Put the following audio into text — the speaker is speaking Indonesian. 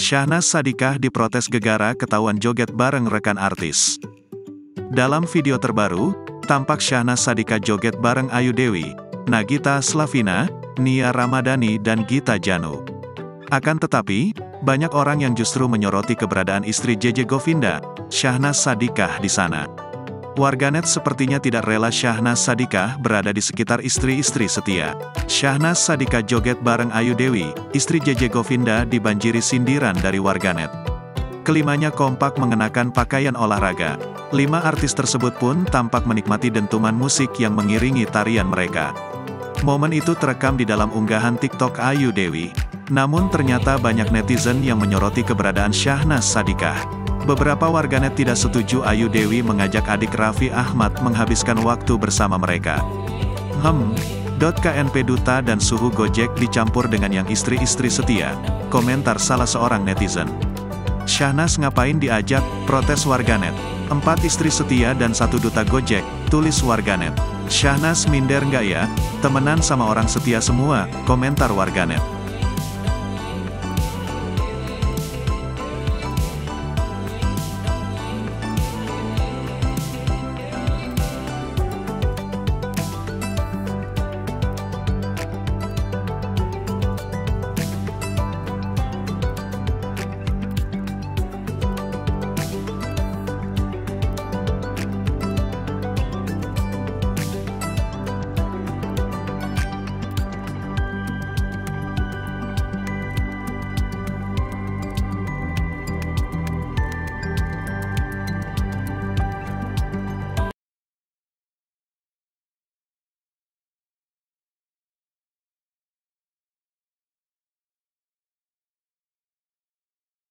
Syahnaz Sadiqah diprotes gegara ketahuan joget bareng rekan artis. Dalam video terbaru, tampak Syahnaz Sadiqah joget bareng Ayu Dewi, Nagita Slavina, Nia Ramadhani dan Gita Janu. Akan tetapi, banyak orang yang justru menyoroti keberadaan istri JJ Govinda, Syahnaz Sadiqah di sana. Warganet sepertinya tidak rela Syahnaz Sadiqah berada di sekitar istri-istri setia. Syahnaz Sadiqah joget bareng Ayu Dewi, istri JJ Govinda dibanjiri sindiran dari warganet. Kelimanya kompak mengenakan pakaian olahraga. 5 artis tersebut pun tampak menikmati dentuman musik yang mengiringi tarian mereka. Momen itu terekam di dalam unggahan TikTok Ayu Dewi. Namun ternyata banyak netizen yang menyoroti keberadaan Syahnaz Sadiqah. Beberapa warganet tidak setuju Ayu Dewi mengajak adik Raffi Ahmad menghabiskan waktu bersama mereka. KNP Duta dan suhu Gojek dicampur dengan yang istri-istri setia, komentar salah seorang netizen. Syahnaz ngapain diajak, protes warganet. 4 istri setia dan 1 duta Gojek, tulis warganet. Syahnaz minder nggak ya, temenan sama orang setia semua, komentar warganet.